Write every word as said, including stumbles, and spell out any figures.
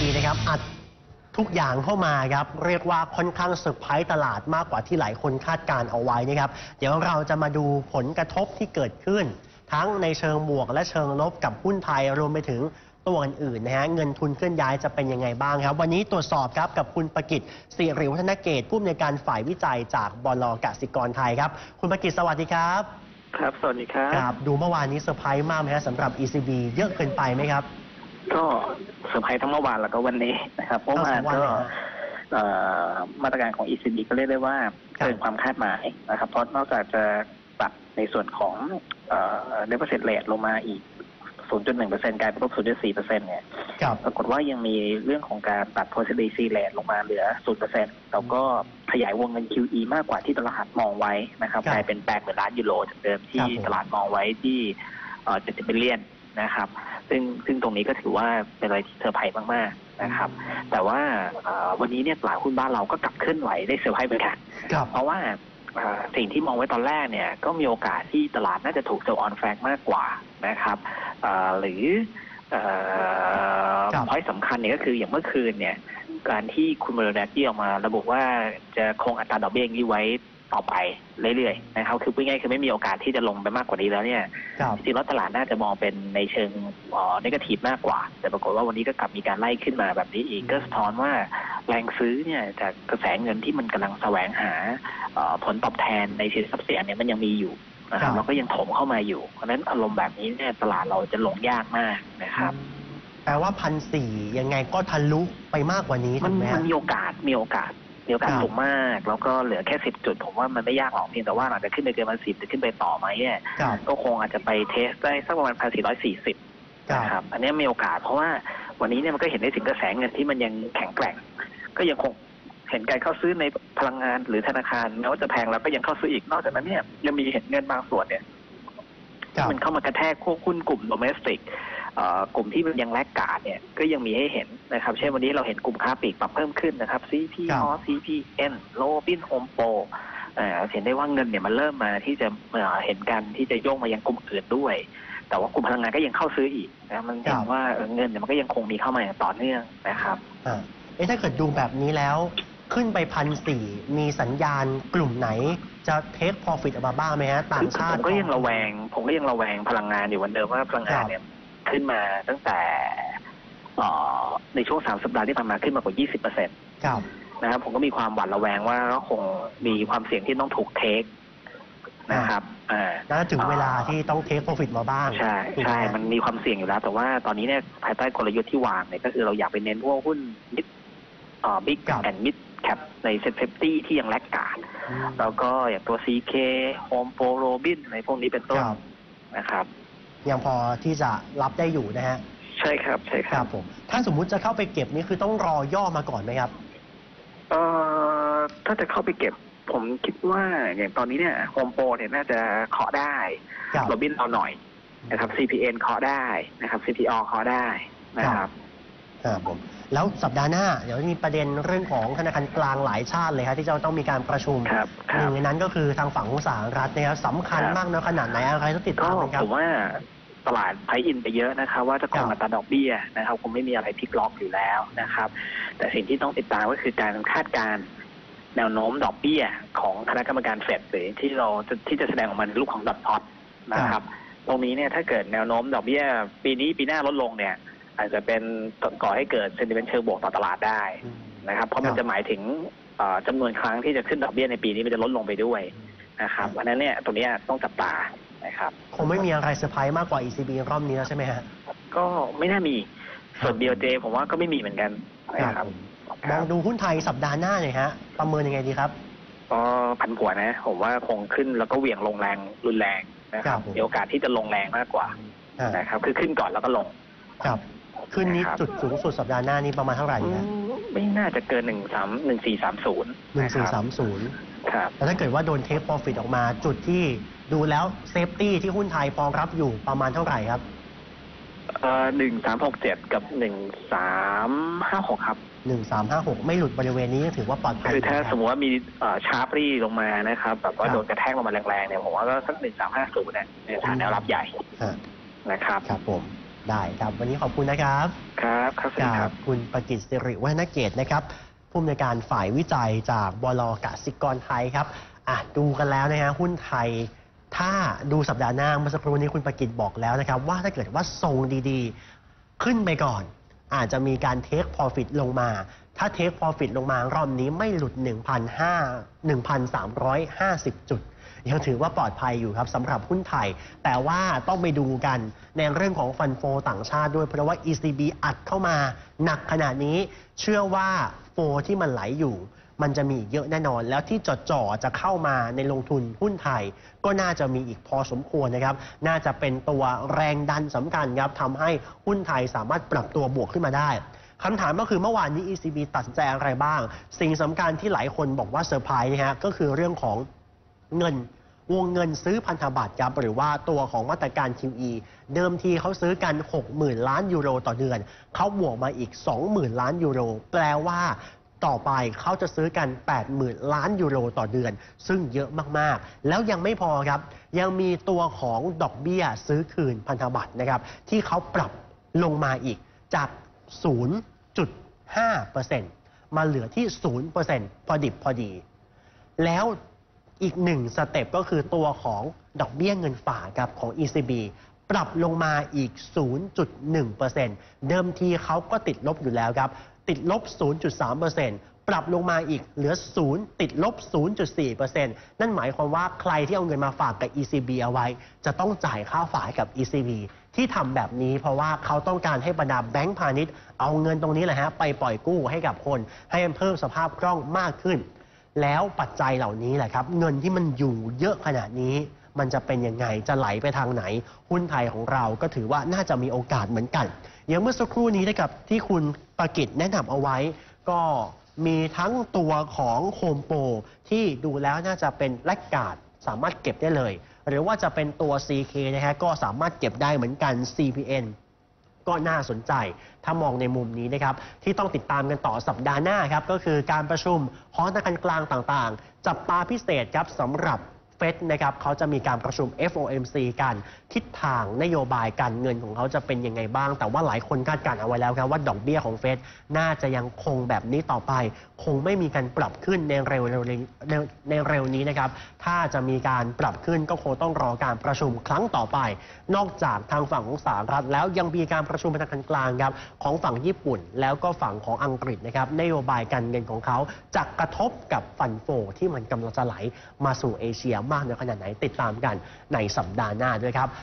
บี นะครับอัดทุกอย่างเข้ามาครับเรียกว่าค่อนข้างเซอร์ไพรส์ตลาดมากกว่าที่หลายคนคาดการเอาไว้นะครับเดี๋ยวเราจะมาดูผลกระทบที่เกิดขึ้นทั้งในเชิงบวกและเชิงลบกับหุ้นไทยรวมไปถึงตัวอื่นๆนะฮะเงินทุนเคลื่อนย้ายจะเป็นยังไงบ้างครับวันนี้ตรวจสอบครับกับคุณประกิต สิริวัฒนเกตผู้อำนวยการฝ่ายวิจัยจากบล.กสิกรไทยครับคุณประกิตสวัสดีครับครับสวัสดีครับครับดูเมื่อวานนี้เซอร์ไพรส์มากไหมฮะสำหรับ อี ซี บี เยอะเกินไปไหมครับก็เซอร์ไพรส์ทั้งเมื่อวานแล้วก็วันนี้นะครับเพราะว่าก็มาตรการของ อี ซี บี ก็เรียกได้ว่าเกินความคาดหมายนะครับเพราะนอกจากจะปรับในส่วนของเดฟเฟตเรทลงมาอีก ศูนย์จุดหนึ่งเปอร์เซ็นต์ กลายเป็นลบ ศูนย์จุดสี่เปอร์เซ็นต์ เนี่ยปรากฏว่ายังมีเรื่องของการตัด policy rate ลงมาเหลือ ศูนย์เปอร์เซ็นต์ แล้วก็ขยายวงเงิน คิว อี มากกว่าที่ตลาดมองไว้นะครับกลายเป็นแปดหมื่นล้านยูโรจากเดิมที่ตลาดมองไว้ที่เจ็ดสิบบิลเลียนนะครับซึ่งซึ่งตรงนี้ก็ถือว่าเป็นอะไรที่เซอร์ไพรส์มากๆนะครับแต่ว่าวันนี้เนี่ยตลาดหุ้นบ้านเราก็กลับเคลื่อนไหวได้เซอร์ไพรส์เหมือนกันเพราะว่าสิ่งที่มองไว้ตอนแรกเนี่ยก็มีโอกาสที่ตลาดน่าจะถูกเซลล์ออนแฟกมากกว่านะครับหรือพอยต์สำคัญเนี่ยก็คืออย่างเมื่อคืนเนี่ยการที่คุณเบอร์แดกที่ออกมาระบุว่าจะคงอัตราดอกเบี้ยนี้ไว้ต่อไปเรื่อยๆนะครับคือพูดง่ายๆคือไม่มีโอกาสที่จะลงไปมากกว่านี้แล้วเนี่ยจริงๆแล้วตลาดน่าจะมองเป็นในเชิงเนกาทีฟมากกว่าแต่ปรากฏว่าวันนี้ก็กลับมีการไล่ขึ้นมาแบบนี้อีกก็สะท้อนว่าแรงซื้อเนี่ยจากกระแสเงินที่มันกำลังแสวงหาผลตอบแทนในสินทรัพย์เสี่ยงเนี่ยมันยังมีอยู่นะครับแล้วก็ยังถมเข้ามาอยู่เพราะฉะนั้นอารมณ์แบบนี้เนี่ยตลาดเราจะลงยากมากนะครับแปลว่าพันสี่ยังไงก็ทะลุไปมากกว่านี้ถูกไหมมันมีโอกาสมีโอกาสมีโอกาสสูงมากแล้วก็เหลือแค่สิบจุดผมว่ามันไม่ยากหรอกเพียงแต่ว่าหลังจากขึ้นไปเกินพันสิบจะขึ้นไปต่อไหมเนี่ยก็คงอาจจะไปเทสได้สักประมาณพันสี่ร้อยสี่สิบนะครับอันนี้มีโอกาสเพราะว่าวันนี้เนี่ยมันก็เห็นได้ถึงกระแสเงินที่มันยังแข็งแกร่งก็ยังคงเห็นการเข้าซื้อในพลังงานหรือธนาคารแม้ว่าจะแพงแล้วก็ยังเข้าซื้ออีกนอกจากนั้นเนี่ยยังมีเห็นเงินบางส่วนเนี่ยมันเข้ามากระแทกพวกหุ้นกลุ่มโดเมสติกกลุ่มที่มันยังแลกกาดเนี่ยก็ยังมีให้เห็นนะครับเช่นวันนี้เราเห็นกลุ่มค้าปลีกปรับเพิ่มขึ้นนะครับ ซี พี ออ ซี พี เอ็น Robin Home Pro เห็นได้ว่าเงินเนี่ยมันเริ่มมาที่จะเห็นกันที่จะโยกมายังกลุ่มอื่นด้วยแต่ว่ากลุ่มพลังงานก็ยังเข้าซื้ออีกนะมันเห็นว่าเงินเนี่ยมันก็ยังคงมีเข้ามาอย่างต่อเนื่องนะครับเอ๊ะถ้าเกิดดูแบบนี้แล้วขึ้นไปพันสี่มีสัญญาณกลุ่มไหนจะเทคพอฟิตออกมาบ้างไหมฮะต่างชาติผมก็ยังระแวงผมก็ยังระแวงพลังงานอยู่วันเดิมว่าพลังงานเนี่ยขึ้นมาตั้งแต่ในช่วงสามสัปดาห์ที่ผ่านมาขึ้นมากว่า ยี่สิบเปอร์เซ็นต์ นะครับผมก็มีความหวาดระแวงว่าก็คงมีความเสี่ยงที่ต้องถูกเทคนะครับน่าถึงเวลาที่ต้องเทคโปรฟิตมาบ้างใช่ใช่มันมีความเสี่ยงอยู่แล้วแต่ว่าตอนนี้เนี่ยภายใต้กลยุทธ์ที่วางเนี่ยก็คือเราอยากไปเน้นพวกหุ้นมิดบิ๊กแอนด์มิดแคปในเซ็ตเซฟตี้ที่ยังแลกขาดแล้วก็อย่างตัว ซี เค Home Pro Robin ในพวกนี้เป็นต้นนะครับยังพอที่จะรับได้อยู่นะฮะใช่ครับใช่ครับผมถ้าสมมุติจะเข้าไปเก็บนี่คือต้องรอย่อมาก่อนไหมครับเอ่อถ้าจะเข้าไปเก็บผมคิดว่าอย่างตอนนี้เนี่ยโฮมโปรเนี่ยน่าจะเคาะได้โรบินเอาหน่อยนะครับ ซี พี เอ็น เคาะได้นะครับ ซี พี ออ เคาะได้นะครับครับผมแล้วสัปดาห์หน้าเดี๋ยวมีประเด็นเรื่องของธนาคารกลางหลายชาติเลยครับที่จะต้องมีการประชุมหนึ่งในนั้นก็คือทางฝั่งของสหรัฐนะครับสำคัญมากนะขนาดไหนอะไรต้องติดตามครับผมว่าตลาดไพร์อินไปเยอะนะครับว่าจะคงอัตราดอกเบี้ยนะครับคงไม่มีอะไรพลิกล็อกอยู่แล้วนะครับแต่สิ่งที่ต้องติดตามก็คือการคาดการณ์แนวโน้มดอกเบี้ยของคณะกรรมการเฟดหรือที่เราที่จะแสดงออกมาในรูปของดอทพลอตนะครับตรงนี้เนี่ยถ้าเกิดแนวโน้มดอกเบี้ยปีนี้ปีหน้าลดลงเนี่ยอาจจะเป็นก่อให้เกิดเซนติเมนต์เชิงบวกต่อตลาดได้นะครับเพราะมันจะหมายถึงจำนวนครั้งที่จะขึ้นดอกเบี้ยในปีนี้มันจะลดลงไปด้วยนะครับเพราะนั้นเนี่ยตรงนี้ต้องจับตานะครับคงไม่มีอะไรเซอร์ไพรส์มากกว่า อี ซี บี รอบนี้แล้วใช่ไหมฮะก็ไม่น่ามีส่วน บี โอ เจ ผมว่าก็ไม่มีเหมือนกันนะครับมองดูหุ้นไทยสัปดาห์หน้าหน่อยฮะประเมินยังไงดีครับก็ผันผวนนะผมว่าคงขึ้นแล้วก็เหวี่ยงลงแรงรุนแรงนะครับมีโอกาสที่จะลงแรงมากกว่านะครับคือขึ้นก่อนแล้วก็ลงครับขึ้นนี้จุดสูงสุดสัปดาห์หน้านี้ประมาณเท่าไหร่นะไม่น่าจะเกินหนึ่งสามหนึ่งสี่สามศูนย์หนึ่งสี่สามศูนย์ครับแล้วถ้าเกิดว่าโดนเทคโปรฟิตออกมาจุดที่ดูแล้วเซฟตี้ที่หุ้นไทยพอรับอยู่ประมาณเท่าไหร่ครับเอ่อหนึ่งสามหกเจ็ดกับหนึ่งสามห้าหกครับหนึ่งสามห้าหกไม่หลุดบริเวณนี้ถือว่าปลอดภัยคือถ้าสมมติว่ามีชาร์ปรี่ลงมานะครับแบบว่าโดนกระแทกลงมาแรงๆเนี่ยผมว่าก็สักหนึ่งสามห้าศูนย์เนี่ยฐานแนวรับใหญ่นะครับครับผมได้ครับวันนี้ขอบคุณนะครับครับครับสวัสดีครับคุณประกิตสิริวัฒนเกตนะครับผู้อำนวยการฝ่ายวิจัยจากบล.กสิกรไทยครับอ่ะดูกันแล้วนะฮะหุ้นไทยถ้าดูสัปดาห์หน้าเมื่อสักครู่นี้คุณประกิตบอกแล้วนะครับว่าถ้าเกิดว่าทรงดีๆขึ้นไปก่อนอาจจะมีการเทคพอร์ฟิตลงมาถ้าเทคพอร์ฟิตลงมารอบนี้ไม่หลุด หนึ่งพันสามร้อยห้าสิบ จุดยังถือว่าปลอดภัยอยู่ครับสำหรับหุ้นไทยแต่ว่าต้องไปดูกันในเรื่องของฟันโฟต่างชาติด้วยเพราะว่า อี ซี บี อัดเข้ามาหนักขนาดนี้เชื่อว่าโฟที่มันไหลอยู่มันจะมีอีกเยอะแน่นอนแล้วที่จ่อๆจะเข้ามาในลงทุนหุ้นไทยก็น่าจะมีอีกพอสมควรนะครับน่าจะเป็นตัวแรงดันสำคัญครับทำให้หุ้นไทยสามารถปรับตัวบวกขึ้นมาได้คำถามก็คือเมื่อวานนี้ อี ซี บี ตัดสินใจอะไรบ้างสิ่งสำคัญที่หลายคนบอกว่าเซอร์ไพรส์นะฮะก็คือเรื่องของเงินวงเงินซื้อพันธบัตรครับหรือว่าตัวของมาตรการ คิว อี เดิมทีเขาซื้อกัน หกหมื่น ล้านยูโรต่อเดือนเขาบวกมาอีก สองหมื่น ล้านยูโรแปลว่าต่อไปเขาจะซื้อกัน แปดหมื่น ล้านยูโรต่อเดือนซึ่งเยอะมากๆแล้วยังไม่พอครับยังมีตัวของดอกเบี้ยซื้อคืนพันธบัตรนะครับที่เขาปรับลงมาอีกจาก ศูนย์จุดห้าเปอร์เซ็นต์ มาเหลือที่ ศูนย์เปอร์เซ็นต์ พอดิบพอดีแล้วอีกหนึ่งสเต็ปก็คือตัวของดอกเบี้ยเงินฝากครับของ อี ซี บี ปรับลงมาอีก ศูนย์จุดหนึ่งเปอร์เซ็นต์ เดิมทีเขาก็ติดลบอยู่แล้วครับติดลบ ศูนย์จุดสามเปอร์เซ็นต์ ปรับลงมาอีกเหลือศูนย์ติดลบ ศูนย์จุดสี่เปอร์เซ็นต์ นั่นหมายความว่าใครที่เอาเงินมาฝากกับ อี ซี บี เอาไว้จะต้องจ่ายค่าฝากกับ อี ซี บี ที่ทำแบบนี้เพราะว่าเขาต้องการให้บรรดาแบงก์พาณิชย์เอาเงินตรงนี้แหละฮะไปปล่อยกู้ให้กับคนให้มันเพิ่มสภาพคล่องมากขึ้นแล้วปัจจัยเหล่านี้แหละครับเงินที่มันอยู่เยอะขนาดนี้มันจะเป็นยังไงจะไหลไปทางไหนหุ้นไทยของเราก็ถือว่าน่าจะมีโอกาสเหมือนกันอย่างเมื่อสักครู่นี้นะครับที่คุณประกิตแนะนำเอาไว้ก็มีทั้งตัวของโฮมโปรที่ดูแล้วน่าจะเป็นแลกการ์ดสามารถเก็บได้เลยหรือว่าจะเป็นตัว ซี เค นะฮะก็สามารถเก็บได้เหมือนกัน ซี พี เอ็น ก็น่าสนใจถ้ามองในมุมนี้นะครับที่ต้องติดตามกันต่อสัปดาห์หน้าครับก็คือการประชุมหอธนาคารกลางต่างๆจับตาพิเศษครับสำหรับเฟดนะครับเขาจะมีการประชุม เอฟ โอ เอ็ม ซี กันทิศทางนโยบายการเงินของเขาจะเป็นยังไงบ้างแต่ว่าหลายคนคาดการณ์เอาไว้แล้วครับว่าดอกเบี้ยของเฟดน่าจะยังคงแบบนี้ต่อไปคงไม่มีการปรับขึ้นในเร็วในเร็วนี้นะครับถ้าจะมีการปรับขึ้นก็คงต้องรอการประชุมครั้งต่อไปนอกจากทางฝั่งของสหรัฐแล้วยังมีการประชุมธนาคารกลางครับของฝั่งญี่ปุ่นแล้วก็ฝั่งของอังกฤษนะครับนโยบายการเงินของเขาจะกระทบกับฟันโฟที่มันกำลังจะไหลมาสู่เอเชียมากน้อยขนาดไหนติดตามกันในสัปดาห์หน้าด้วยครับ